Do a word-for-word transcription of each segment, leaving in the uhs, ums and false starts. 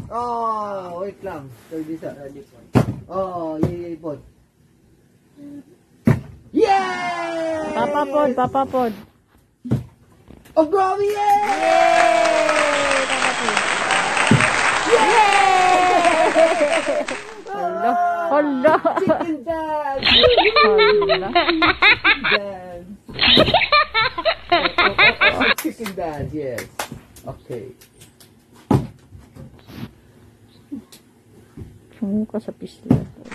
Oh, wait lang. thirty sa. Oh, yay, yay, pod. Yay! Papa pod, Papa pod. Oh, grabe! Yay! Yay! Papa pod. Yay! Hala, hala. Chicken dance! Hala. Dance. Oh, oh, oh, chicken dance, yes. Okay. Sumuka sa pisla.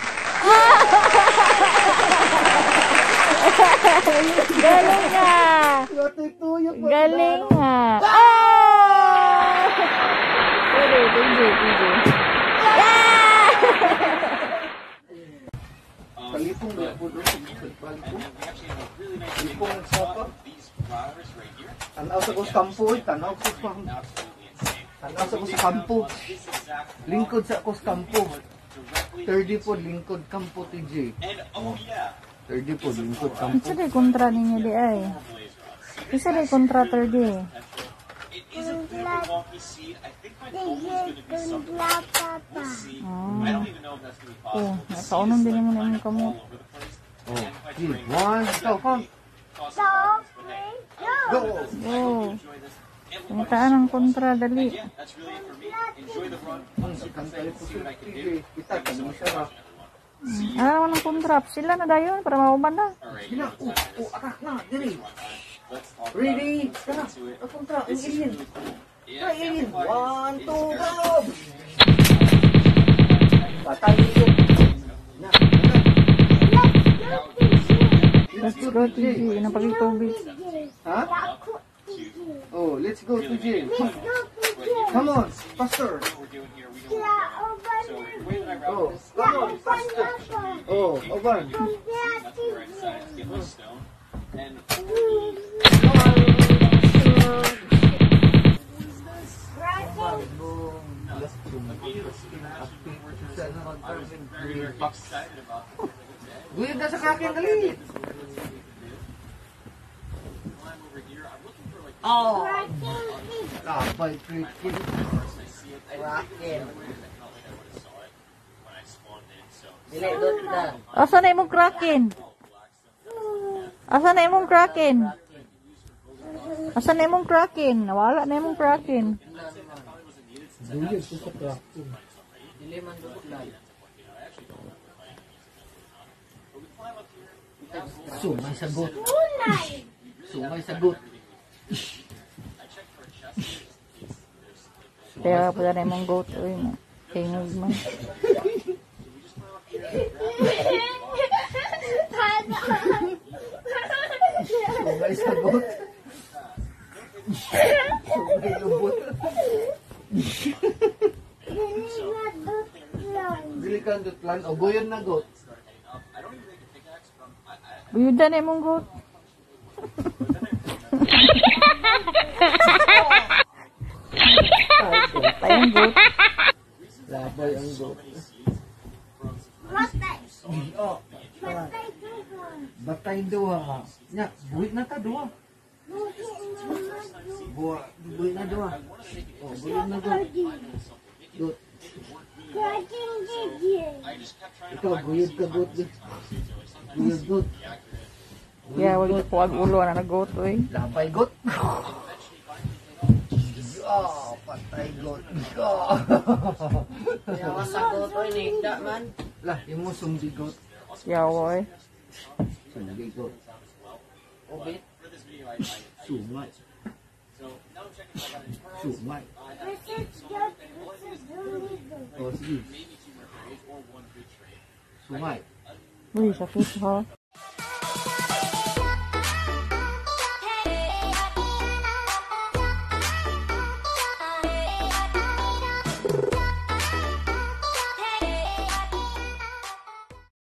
Galing nga! Galing nga! Oh! Sorry, T J, T J. Kalipong na po doon. Kalipong sapa. Tanaw sa kus kampo. Tanaw sa kus kampo. Tanaw sa kus kampo. Lingkod sa kus kampo. thirty po lingkod kampo T J. thirty po lingkod kampo. Isa di kontra ninyo di ay. Isa di kontra thirty. Oh, nakaunon din mo na yung kamot. Oh, one, go, come. Go. Oh. Pamitaan ang kontra, dali. Kita kan siya. Hmm. Ano naman ang kontra? Sila na dayon para mauban na. Sila, oh, oh, atak na, dali. Ready? Tara, apunta, ang alien. Tara, alien. One, two, go! Patay yun. Na, na. Let's go, T J. Napagitubig. Ha? Oh, let's go to jail. Come on, faster. Oh, come on, faster. Oh, open. Guyod na sa kakin, dali. Oh! Labay, cricket. Kraken. Asa na imong kraken? Asa na imong kraken? Asa na imong kraken? Nawala na imong kraken. Guyod ko sa kraken. Sumay sagot. Sumay sagot. Kaya pala na imong goat. Uy, tingog man. Sumay sagot. Sumay lubot. Dili ka dutlan. O, goyon na goat. Buyudan na imong goat. Tayong goat. Labay ang goat. Oh, batay dua. Nya, buhit na ta dua. Buwa, buhit na dua. Oh, buhit na goat. Goat. Ikaw, buyod ka goat. Buyod goat. Yeah, wala po ang ulo na nag-goat. Uy. Labay goat. Oh, patay goat. Oh. Yawa sa goat oy, nigda man. Lah, yung mo sumbi goat. Yawa eh. Sumbi goat. Ubit. Sumay. Sumay. Oh, sige. Sumay. Uy, sakit ha.